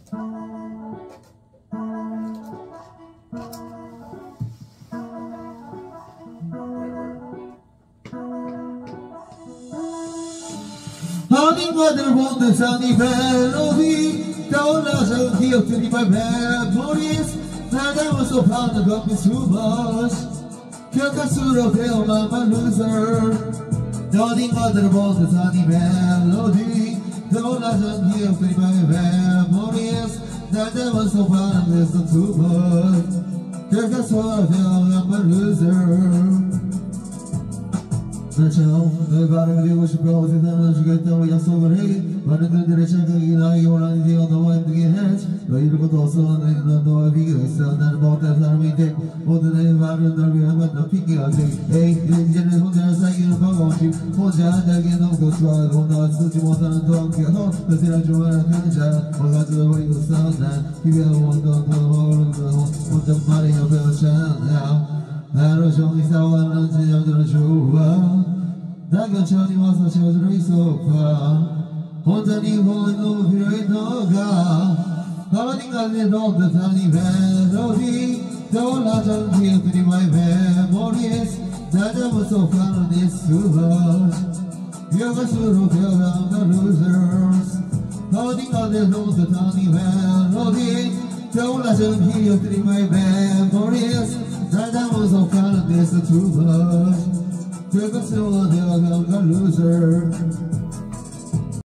Honey, mother, won't the sunny melody? Don't let her heal to the memories. And I was so proud of got me too much. Kakasura, feel I'm a loser. Honey, mother, won't the sunny melody? Don't let her heal to the memories. And I was so proud of this too much. Kakasura, feel I'm a loser. 내 발을 그리고 싶어 세상을 주겠다고 약속을 해 많은 그들의 착각이 나에게 원하는 네가 너무 힘들게 해 너 이럴 것도 없어 넌 너와 비교했어 나는 못할 사람이 돼 모든 내 말은 널 위한 건 핑계가 돼 에이 이제는 혼자 살기는 버거운지 혼자 한다기에 너무 고스워 혼자 쓰지 못하는 동기가 너 세상 좋아하는 그자 뭘 가져버리고서 난 기회하고 더 모르는 거 혼잣말이 옆에 오잖아 하루 종일 싸워하는 지점들은 좋아 나 견천히 와서 채워주러 있어봐 혼자 네 호흡이 너무 필요해 너가 어딘가 내 너듯한 이 멜로디 떠올라던 기억들이 my memories 날 잘못 속하는 이 수박 기억할수록 변한 the losers 어딘가 내 너듯한 이 멜로디 떠올라던 기억들이 my memories 날 잘못 속하는 이 수박 기억할수록 변한 the loser